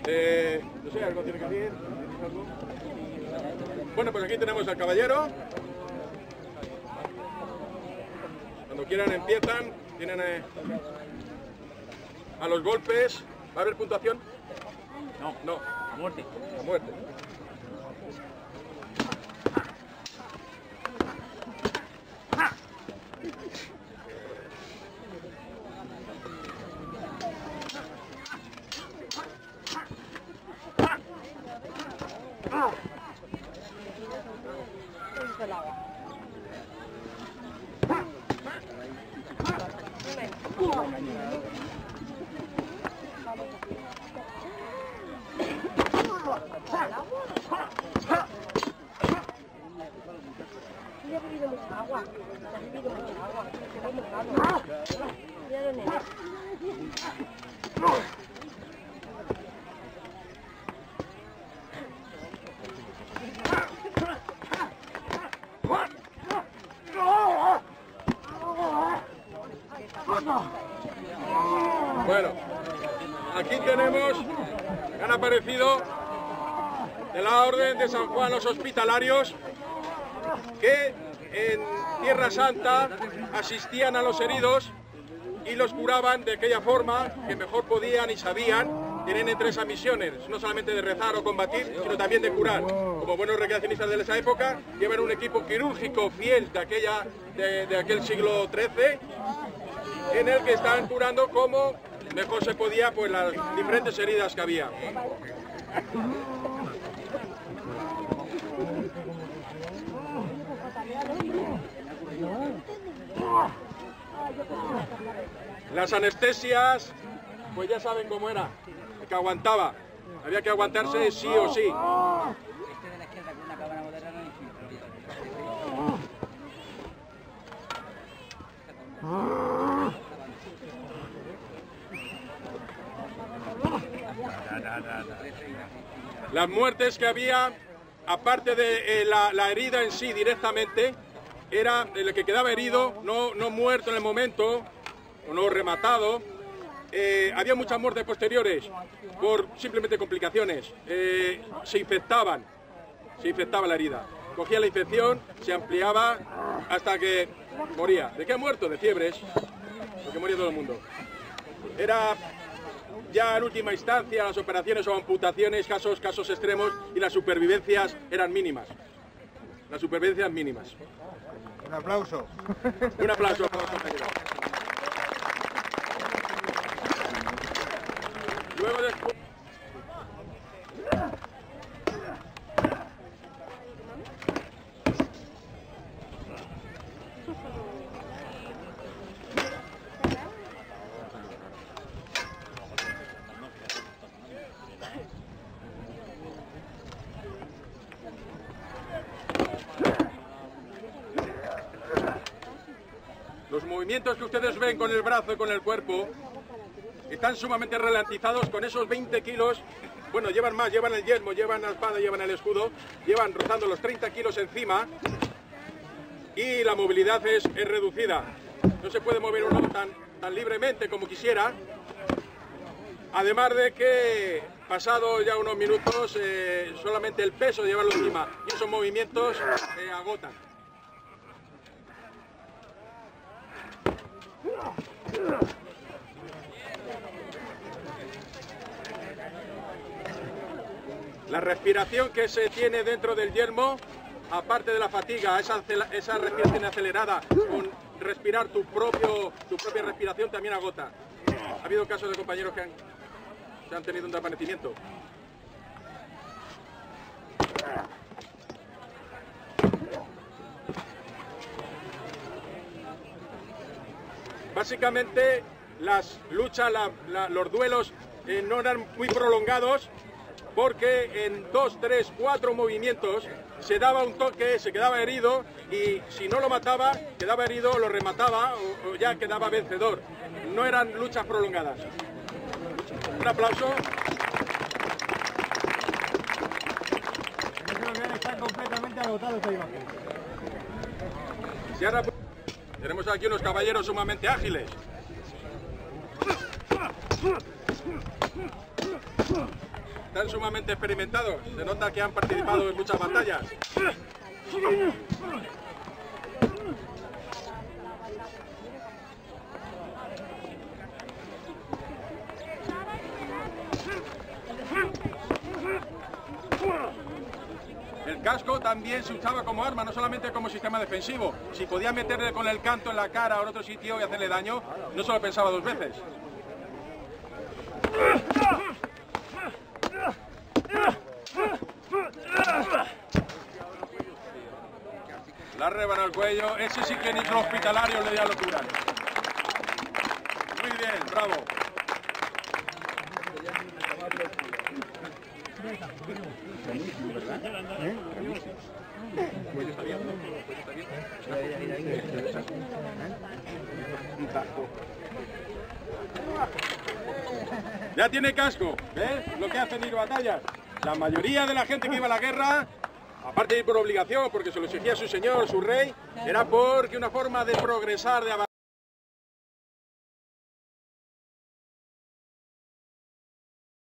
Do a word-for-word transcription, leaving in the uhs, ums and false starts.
Eh, no sé, algo tiene que decir. Bueno, pues aquí tenemos al caballero. Cuando quieran empiezan, tienen eh, a los golpes. ¿Va a haber puntuación? No, no, a muerte. A muerte. Ya he bebido mucha agua. Ya he bebido mucha agua. Se va mojado. Mira los nenes. Bueno, aquí tenemos, han aparecido de la Orden de San Juan los Hospitalarios, que en Tierra Santa asistían a los heridos y los curaban de aquella forma que mejor podían y sabían. Tienen entre esas misiones, no solamente de rezar o combatir, sino también de curar. Como buenos recreacionistas de esa época, llevan un equipo quirúrgico fiel de, aquella, de, de aquel siglo trece, en el que están curando como mejor se podía pues las diferentes heridas que había. Las anestesias, pues ya saben cómo era, que aguantaba, había que aguantarse sí o sí. Las muertes que había, aparte de eh, la, la herida en sí directamente, era el que quedaba herido, no, no muerto en el momento, o no rematado. Eh, había muchas muertes posteriores por simplemente complicaciones. Eh, se infectaban, se infectaba la herida. Cogía la infección, se ampliaba hasta que moría. ¿De qué ha muerto? De fiebres, porque moría todo el mundo. Era ya en última instancia las operaciones o amputaciones, casos, casos extremos, y las supervivencias eran mínimas. Las supervivencias mínimas. Un aplauso. Un aplauso. Luego después... Los movimientos que ustedes ven con el brazo y con el cuerpo están sumamente ralentizados con esos veinte kilos. Bueno, llevan más, llevan el yelmo, llevan la espada, llevan el escudo, llevan rozando los treinta kilos encima y la movilidad es, es reducida. No se puede mover uno tan, tan libremente como quisiera. Además de que, pasado ya unos minutos, eh, solamente el peso de llevarlo encima y esos movimientos eh, agotan. La respiración que se tiene dentro del yelmo, aparte de la fatiga, esa, esa respiración acelerada, con respirar tu, propio, tu propia respiración también agota. Ha habido casos de compañeros que han, que han tenido un desvanecimiento. Básicamente las luchas, la, la, los duelos eh, no eran muy prolongados, porque en dos, tres, cuatro movimientos se daba un toque, se quedaba herido y si no lo mataba, quedaba herido, lo remataba o, o ya quedaba vencedor. No eran luchas prolongadas. Un aplauso. Yo creo que están completamente agotados esta imagen. Y ahora tenemos aquí unos caballeros sumamente ágiles. Están sumamente experimentados. Se nota que han participado en muchas batallas. El casco también se usaba como arma, no solamente como sistema defensivo. Si podía meterle con el canto en la cara o en otro sitio y hacerle daño, no se lo pensaba dos veces. La rebana al cuello, ese sí que ni los hospitalarios le da locura. Muy bien, bravo. Ya tiene casco, ¿ves? Lo que hacen ir batallas. La mayoría de la gente que iba a la guerra, aparte de ir por obligación, porque se lo exigía su señor, su rey, era porque una forma de progresar, de avanzar.